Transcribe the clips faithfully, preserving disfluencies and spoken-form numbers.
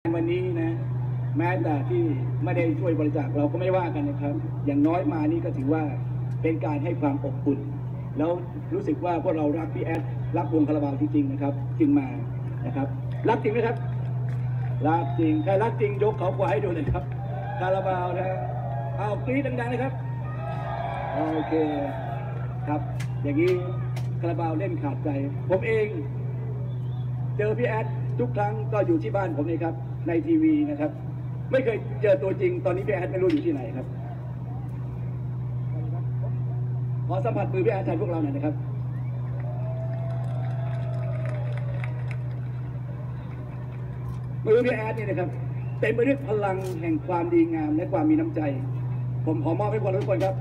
วันนี้นะแม้แต่ที่ไม่ได้ช่วยบริจาคเราก็ไม่ว่ากันนะครับอย่างน้อยมานี่ก็ถือว่าเป็นการให้ความอบอุ่นแล้วรู้สึกว่าพวกเรารักพี่แอดรักวงคาราบาวจริงๆนะครับจึงมานะครับรักจริงไหมครับรักจริงใครรักจริงยกเขาขวาให้ดูเลยครับคาราบาวนะเอากรี๊ดดังๆเลยครับโอเคครับอย่างนี้คาราบาวเล่นขาดใจผมเองเจอพี่แอดทุกครั้งก็อยู่ที่บ้านผมนี่ครับในทีวีนะครับไม่เคยเจอตัวจริงตอนนี้พี่แอดไม่รู้อยู่ที่ไหนครับขอสัมผัสมือพี่แอดแทนพวกเราหน่อยนะครับมือพี่แอดนี่นะครับเต็มไปด้วยพลังแห่งความดีงามและความมีน้ำใจผมขอมอบให้พวกเราทุกคนครับ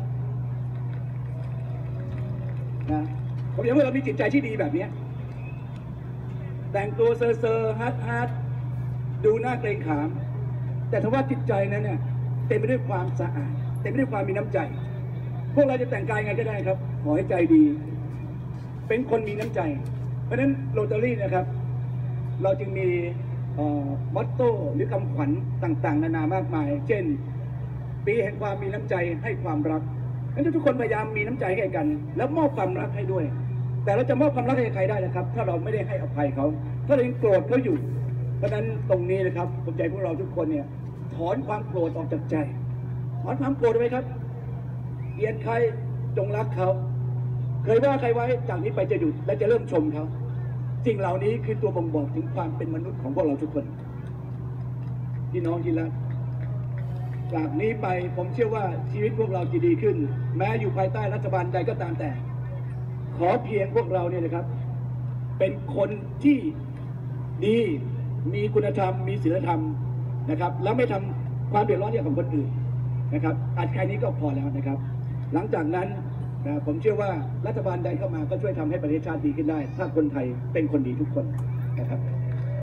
นะผมอยากให้เรามีจิตใจที่ดีแบบนี้แต่งตัวเซอร์เซอร์ฮาร์ดฮาร์ดดูน่าเกรงขามแต่ถ้าว่าจิตใจนั้นเนี่ยเต็มไปด้วยความสะอาดเต็มไปด้วยความมีน้ำใจพวกเราจะแต่งกายไงก็ได้ครับขอให้ใจดีเป็นคนมีน้ำใจเพราะฉะนั้นโรตารี่นะครับเราจึงมีมอตโต้หรือคำขวัญต่างๆนานามากมายเช่นปีแห่งความมีน้ำใจให้ความรักงั้นทุกคนพยายามมีน้ำใจให้กันแล้วมอบความรักให้ด้วยแต่เราจะมอบความรักให้ใครได้นะครับถ้าเราไม่ได้ให้อภัยเขาถ้าเรายังโกรธเขาอยู่เพราะฉะนั้นตรงนี้นะครับผมใจพวกเราทุกคนเนี่ยถอนความโกรธออกจากใจถอนความโกรธไว้ครับเกลียดใครจงรักเขาเคยว่าใครไว้จากนี้ไปจะหยุดและจะเริ่มชมเขาสิ่งเหล่านี้คือตัวบ่งบอกถึงความเป็นมนุษย์ของพวกเราทุกคนพี่น้องที่รักจากนี้ไปผมเชื่อว่าชีวิตพวกเราจะดีขึ้นแม้อยู่ภายใต้รัฐบาลใดก็ตามแต่ขอเพียงพวกเราเนี่ยนะครับเป็นคนที่ดีมีคุณธรรมมีศีลธรรมนะครับแล้วไม่ทำความเดือดร้อนให้กับคนอื่นนะครับอาจแค่นี้ก็พอแล้วนะครับหลังจากนั้นนะผมเชื่อว่ารัฐบาลใดเข้ามาก็ช่วยทำให้ประเทศชาติดีขึ้นได้ถ้าคนไทยเป็นคนดีทุกคนนะครับ